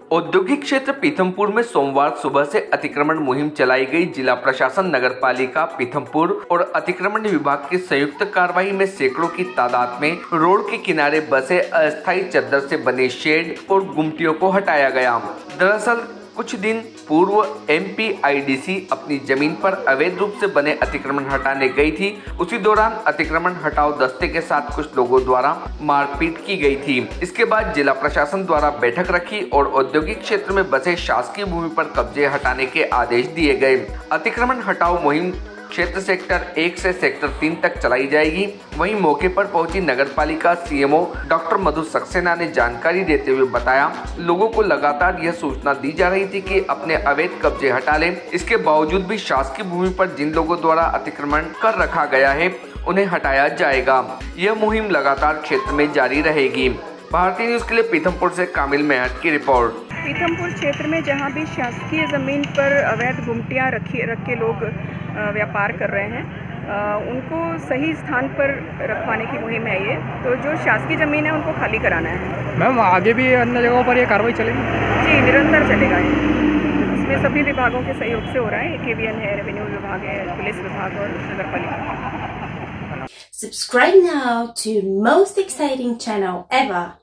औद्योगिक क्षेत्र पीथमपुर में सोमवार सुबह से अतिक्रमण मुहिम चलाई गई। जिला प्रशासन, नगर पालिका पीथमपुर और अतिक्रमण विभाग की संयुक्त कार्रवाई में सैकड़ों की तादाद में रोड के किनारे बसे अस्थायी चद्दर से बने शेड और गुमटियों को हटाया गया। दरअसल कुछ दिन पूर्व MPIDC अपनी जमीन पर अवैध रूप से बने अतिक्रमण हटाने गई थी। उसी दौरान अतिक्रमण हटाओ दस्ते के साथ कुछ लोगों द्वारा मारपीट की गई थी। इसके बाद जिला प्रशासन द्वारा बैठक रखी और औद्योगिक क्षेत्र में बसे शासकीय भूमि पर कब्जे हटाने के आदेश दिए गए। अतिक्रमण हटाओ मुहिम क्षेत्र सेक्टर 1 से सेक्टर 3 तक चलाई जाएगी। वहीं मौके पर पहुंची नगर पालिका CMO डॉक्टर मधु सक्सेना ने जानकारी देते हुए बताया, लोगों को लगातार यह सूचना दी जा रही थी कि अपने अवैध कब्जे हटा लें। इसके बावजूद भी शासकीय भूमि पर जिन लोगों द्वारा अतिक्रमण कर रखा गया है उन्हें हटाया जाएगा। यह मुहिम लगातार क्षेत्र में जारी रहेगी। भारतीय न्यूज के लिए पीथमपुर से कामिल मेहत की रिपोर्ट। पीथमपुर क्षेत्र में जहां भी शासकीय ज़मीन पर अवैध गुमटियां रख के लोग व्यापार कर रहे हैं, उनको सही स्थान पर रखवाने की मुहिम है ये। तो जो शासकीय ज़मीन है उनको खाली कराना है। मैम, आगे भी अन्य जगहों पर ये कार्रवाई चलेगी? जी, निरंतर चलेगा ये। इसमें सभी विभागों के सहयोग से हो रहा है। KVN है, रेवेन्यू विभाग है, पुलिस विभाग और नगर पालिका। Subscribe now to most exciting channel ever.